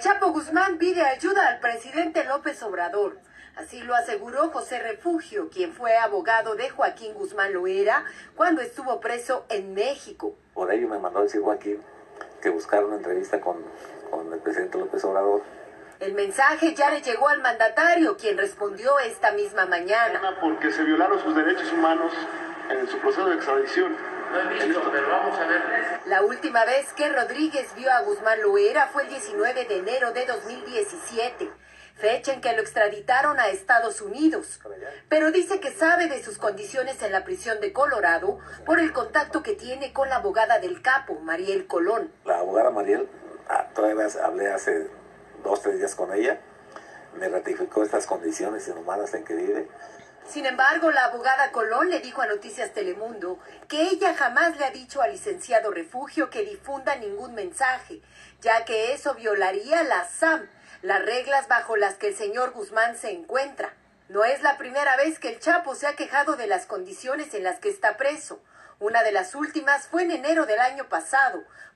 Chapo Guzmán pide ayuda al presidente López Obrador. Así lo aseguró José Refugio, quien fue abogado de Joaquín Guzmán Loera cuando estuvo preso en México. Por ello me mandó a decir Joaquín que buscara una entrevista con el presidente López Obrador. El mensaje ya le llegó al mandatario, quien respondió esta misma mañana. Porque se violaron sus derechos humanos en su proceso de extradición. No he visto, pero vamos a ver. La última vez que Rodríguez vio a Guzmán Loera fue el 19 de enero de 2017, fecha en que lo extraditaron a Estados Unidos. Pero dice que sabe de sus condiciones en la prisión de Colorado por el contacto que tiene con la abogada del capo, Mariel Colón. La abogada Mariel, todavía hablé hace 2-3 días con ella, me ratificó estas condiciones inhumanas en que vive. Sin embargo, la abogada Colón le dijo a Noticias Telemundo que ella jamás le ha dicho al licenciado Refugio que difunda ningún mensaje, ya que eso violaría la SAM, las reglas bajo las que el señor Guzmán se encuentra. No es la primera vez que el Chapo se ha quejado de las condiciones en las que está preso. Una de las últimas fue en enero del año pasado,